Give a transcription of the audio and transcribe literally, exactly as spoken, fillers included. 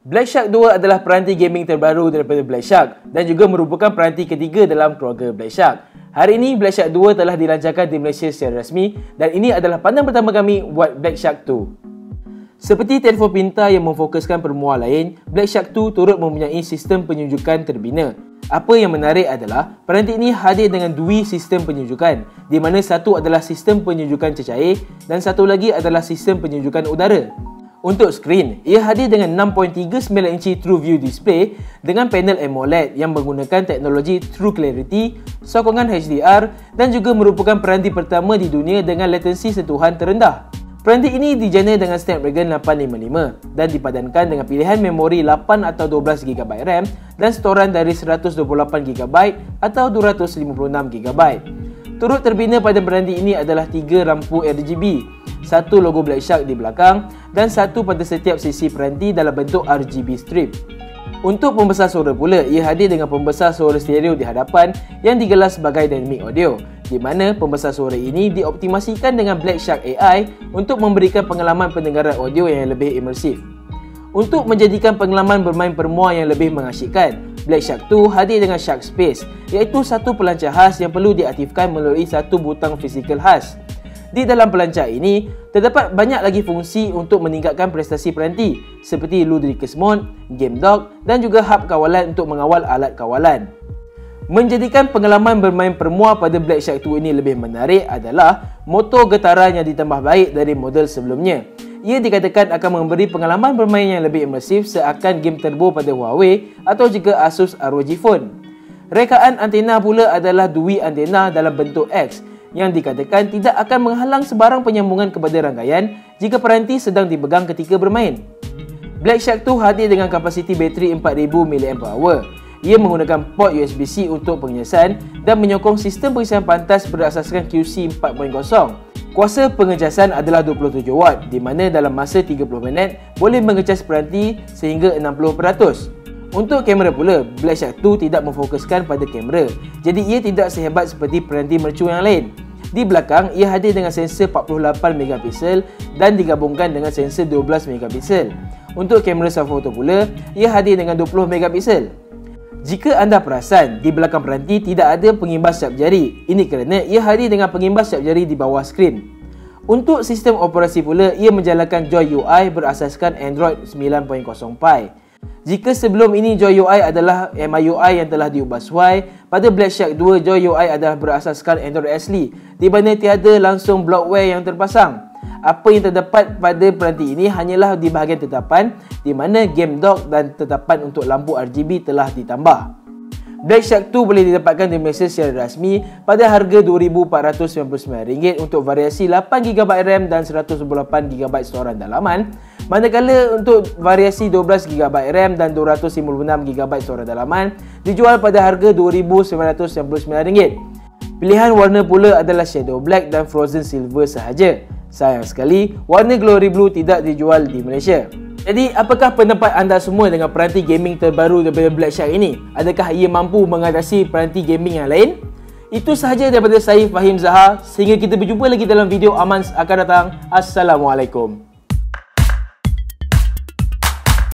Black Shark dua adalah peranti gaming terbaru daripada Black Shark dan juga merupakan peranti ketiga dalam keluarga Black Shark. Hari ini Black Shark dua telah dilancarkan di Malaysia secara rasmi dan ini adalah pandangan pertama kami buat Black Shark dua. Seperti telefon pintar yang memfokuskan permuah lain, Black Shark dua turut mempunyai sistem penyunjukan terbina. Apa yang menarik adalah peranti ini hadir dengan dua sistem penyunjukan, di mana satu adalah sistem penyunjukan cecair dan satu lagi adalah sistem penyunjukan udara. Untuk skrin, ia hadir dengan enam perpuluhan tiga sembilan inci TrueView display dengan panel AMOLED yang menggunakan teknologi True Clarity, sokongan H D R dan juga merupakan peranti pertama di dunia dengan latensi sentuhan terendah. Peranti ini dijana dengan Snapdragon lapan lima lima dan dipadankan dengan pilihan memori lapan atau dua belas gigabyte RAM dan storan dari seratus dua puluh lapan gigabyte atau dua ratus lima puluh enam gigabyte. Turut terbina pada peranti ini adalah tiga lampu R G B, satu logo Black Shark di belakang dan satu pada setiap sisi peranti dalam bentuk R G B strip. Untuk pembesar suara pula, ia hadir dengan pembesar suara stereo di hadapan yang digelar sebagai dynamic audio, di mana pembesar suara ini dioptimasikan dengan Black Shark A I untuk memberikan pengalaman pendengaran audio yang lebih imersif. Untuk menjadikan pengalaman bermain permuah yang lebih mengasyikkan, Black Shark dua hadir dengan Shark Space, iaitu satu pelancar khas yang perlu diaktifkan melalui satu butang fizikal khas. Di dalam pelancar ini, terdapat banyak lagi fungsi untuk meningkatkan prestasi peranti seperti Ludicrous Mode, Game Dock dan juga hub kawalan untuk mengawal alat kawalan. Menjadikan pengalaman bermain permuah pada Black Shark dua ini lebih menarik adalah motor getaran yang ditambah baik dari model sebelumnya. Ia dikatakan akan memberi pengalaman bermain yang lebih imersif seakan game turbo pada Huawei atau juga Asus R O G Phone. Rekaan antena pula adalah dua antena dalam bentuk X yang dikatakan tidak akan menghalang sebarang penyambungan kepada rangkaian jika peranti sedang dipegang ketika bermain. Black Shark dua hadir dengan kapasiti bateri empat ribu miliampere hour. Ia menggunakan port U S B C untuk pengecasan dan menyokong sistem pengisian pantas berasaskan Q C empat titik kosong. Kuasa pengecasan adalah dua puluh tujuh watt di mana dalam masa tiga puluh minit boleh mengecas peranti sehingga enam puluh peratus. Untuk kamera pula, Black Shark dua tidak memfokuskan pada kamera, jadi ia tidak sehebat seperti peranti mercu yang lain. Di belakang, ia hadir dengan sensor empat puluh lapan megapiksel dan digabungkan dengan sensor dua belas megapiksel. Untuk kamera swafoto pula, ia hadir dengan dua puluh megapiksel. Jika anda perasan, di belakang peranti tidak ada pengimbas syap jari. Ini kerana ia hadir dengan pengimbas syap jari di bawah skrin. Untuk sistem operasi pula, ia menjalankan Joy U I berasaskan Android sembilan titik kosong Pie. Jika sebelum ini Joy U I adalah M I U I yang telah diubah sesuai, pada Black Shark dua Joy U I adalah berasaskan Android asli, di mana tiada langsung bloatware yang terpasang. Apa yang terdapat pada peranti ini hanyalah di bahagian tetapan, di mana Game Dock dan tetapan untuk lampu R G B telah ditambah. Black Shark dua boleh didapatkan di Malaysia secara rasmi pada harga dua ribu empat ratus sembilan puluh sembilan ringgit untuk variasi lapan gigabyte RAM dan seratus dua puluh lapan gigabyte storan dalaman, manakala untuk variasi dua belas gigabyte RAM dan dua ratus lima puluh enam gigabyte storan dalaman dijual pada harga dua ribu sembilan ratus sembilan puluh sembilan ringgit. Pilihan warna pula adalah Shadow Black dan Frozen Silver sahaja. Sayang sekali, warna Glory Blue tidak dijual di Malaysia. Jadi, apakah pendapat anda semua dengan peranti gaming terbaru daripada Black Shark ini? Adakah ia mampu mengatasi peranti gaming yang lain? Itu sahaja daripada saya, Fahim Zahar. Sehingga kita berjumpa lagi dalam video Amans akan datang. Assalamualaikum.